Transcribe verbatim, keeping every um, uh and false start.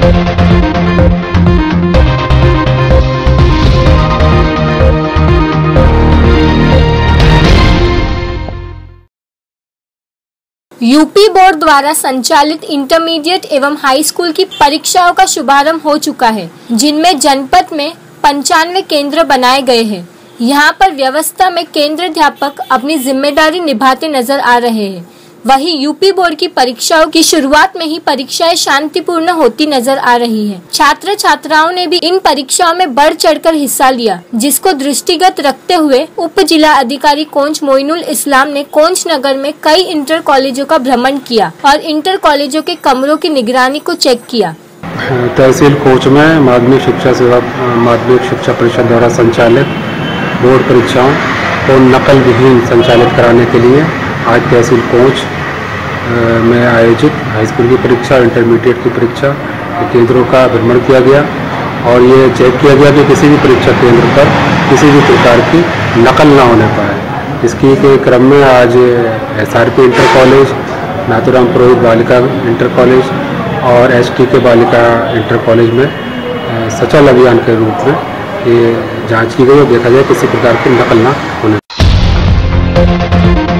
UP board द्वारा संचालित intermediate एवं हाई स्कूल की परीक्षाओं का शुभारंभ हो चुका है, जिनमें जनपद में पंचानवे केंद्र बनाए गए हैं। यहां पर व्यवस्था में केंद्राध्यापक अपनी जिम्मेदारी निभाते नजर आ रहे हैं। वहीं यूपी बोर्ड की परीक्षाओं की शुरुआत में ही परीक्षाएं शांतिपूर्ण होती नजर आ रही है। छात्र छात्राओं ने भी इन परीक्षाओं में बढ़ चढ़कर हिस्सा लिया, जिसको दृष्टिगत रखते हुए उप जिला अधिकारी कोंच मोइनुल इस्लाम ने कोंच नगर में कई इंटर कॉलेजों का भ्रमण किया और इंटर कॉलेजों के कमरों की निगरानी को चेक किया। तहसील कोंच में माध्यमिक शिक्षा सेवा माध्यमिक शिक्षा परिषद द्वारा संचालित बोर्ड परीक्षाओं को नकल विहीन संचालित कराने के लिए आज तहसील कोंच में आयोजित हाई स्कूल की परीक्षा और इंटरमीडिएट की परीक्षा केंद्रों का भ्रमण किया गया और ये चेक किया गया कि किसी भी परीक्षा केंद्र पर किसी भी प्रकार की नकल ना होने पाए। इसकी के क्रम में आज SRP inter college, Nathuram Purohit बालिका इंटर कॉलेज और एसटी के बालिका इंटर कॉलेज में सचल अभियान के रूप में ये जांच की गई और देखा जाए किसी प्रकार की नकल ना होने।